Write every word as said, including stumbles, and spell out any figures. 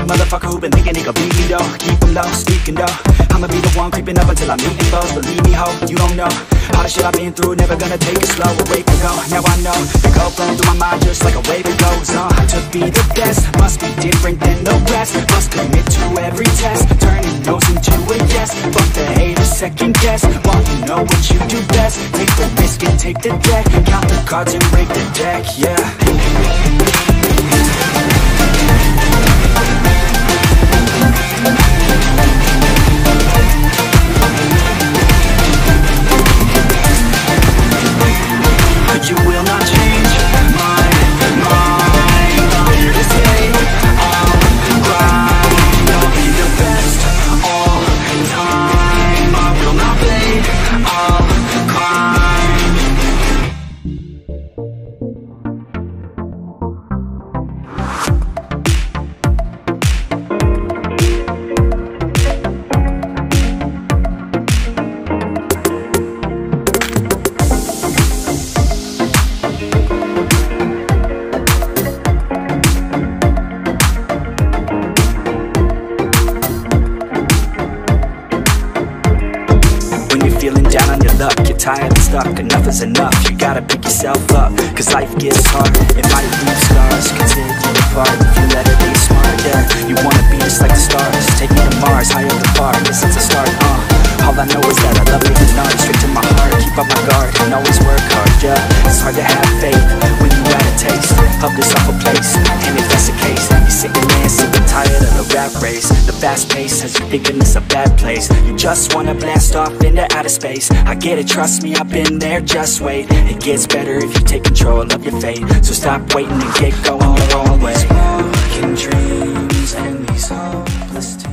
motherfucker who been thinking he could beat me though. Keep him low, sneaking though. I'ma be the one creeping up until I'm meeting foes. Believe me, ho, you don't know all the shit I've been through, never gonna take it slow. Awake and go, now I know the code flowing through my mind just like a wave it goes on. To be the best, must be different than the rest. Must commit to every test, turning no's into a yes. Fuck the haters, second guess, while you know what you do best. Take the risk and take the deck, count the cards and break the deck, yeah. You will not change my mind. I'm here to stay. I'll grind. I'll be the best all the time. I will not play. I'll climb. Feeling down on your luck, you're tired and stuck, enough is enough, you gotta pick yourself up, cause life gets hard, it might leave scars, can tear you apart, if you let it be smart, yeah, you wanna be just like the stars, take me to Mars, high up the bar, guess it's a start, uh, all I know is that I love making art, straight to my heart, keep up my guard, and always work hard, yeah, it's hard to have faith, when you had a taste, of this awful place, and if that's the case, you're sitting there, sick and tired of the rat race, the fast pace has you thinking it's a bad place, you just wanna blast off into outer space, I get it, trust me, I've been there, just wait, it gets better if you take control of your fate, so stop waiting and get going your own way. Walking dreams and these hopeless